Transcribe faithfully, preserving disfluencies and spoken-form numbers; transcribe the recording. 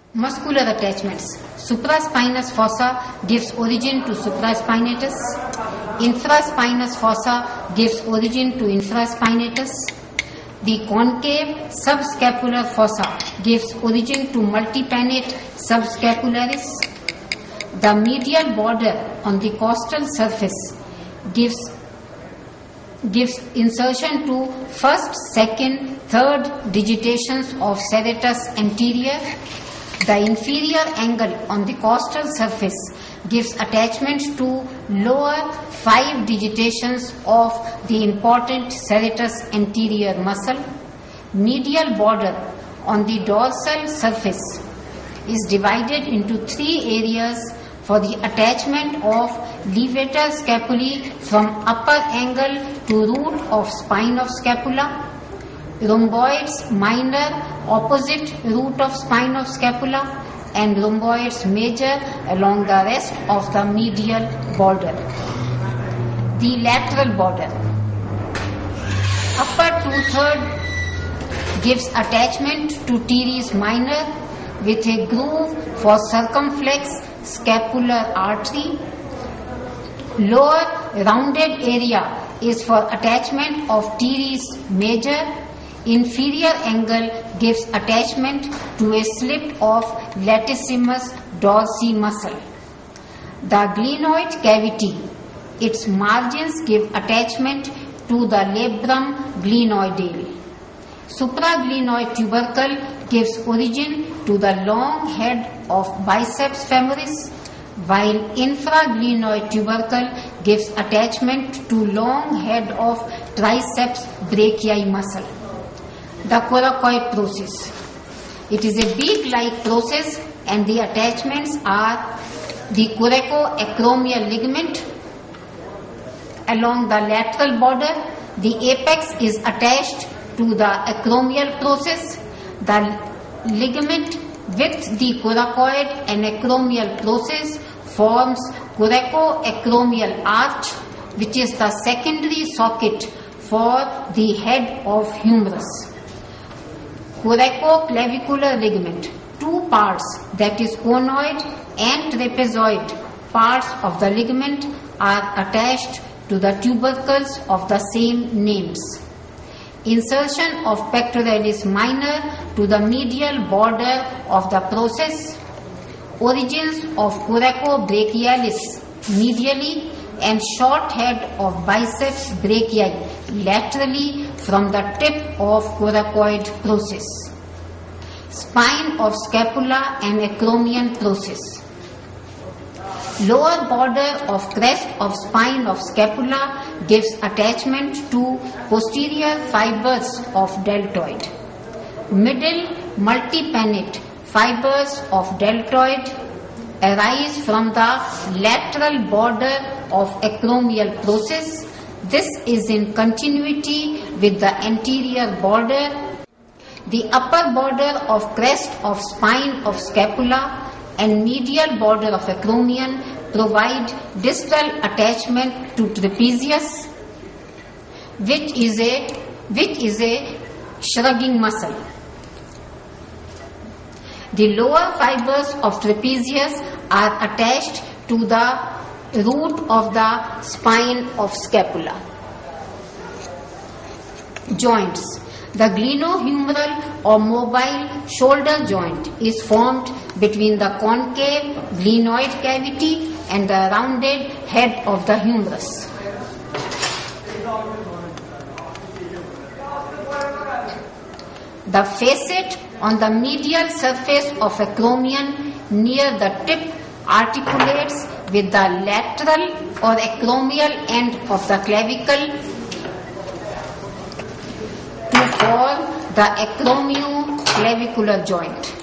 Muscular attachments. Supraspinous fossa gives origin to supraspinatus. Infraspinous fossa gives origin to infraspinatus. The concave subscapular fossa gives origin to multipennate subscapularis. The medial border on the costal surface gives gives insertion to first, second, third digitations of serratus anterior. The inferior angle on the costal surface gives attachment to lower five digitations of the important serratus anterior muscle. Medial border on the dorsal surface is divided into three areas for the attachment of levator scapulae from upper angle to root of spine of scapula. Rhomboids minor opposite root of spine of scapula, and rhomboids major along the rest of the medial border. The lateral border. Upper two-third gives attachment to teres minor with a groove for circumflex scapular artery. Lower rounded area is for attachment of teres major. Inferior angle gives attachment to a slip of latissimus dorsi muscle. The glenoid cavity, its margins give attachment to the labrum glenoidale. Supraglenoid tubercle gives origin to the long head of biceps femoris, while infraglenoid tubercle gives attachment to long head of triceps brachii muscle. The coracoid process. It is a beak-like process and the attachments are the coracoacromial ligament along the lateral border. The apex is attached to the acromial process. The ligament with the coracoid and acromial process forms coracoacromial arch, which is the secondary socket for the head of humerus. Coracoclavicular ligament. Two parts, that is conoid and trapezoid parts of the ligament, are attached to the tubercles of the same names. Insertion of pectoralis minor to the medial border of the process. Origins of coracobrachialis medially and short head of biceps brachii laterally from the tip of coracoid process. Spine of scapula and acromion process. Lower border of crest of spine of scapula gives attachment to posterior fibers of deltoid. Middle multipennate fibers of deltoid arise from the lateral border of acromial process. This is in continuity with the anterior border. The upper border of crest of spine of scapula and medial border of acromion provide distal attachment to trapezius, which is a which is a shrugging muscle. The lower fibers of trapezius are attached to the root of the spine of scapula. Joints. The glenohumeral or mobile shoulder joint is formed between the concave glenoid cavity and the rounded head of the humerus. The facet on the medial surface of acromion near the tip articulates with the lateral or acromial end of the clavicle to form the acromioclavicular joint.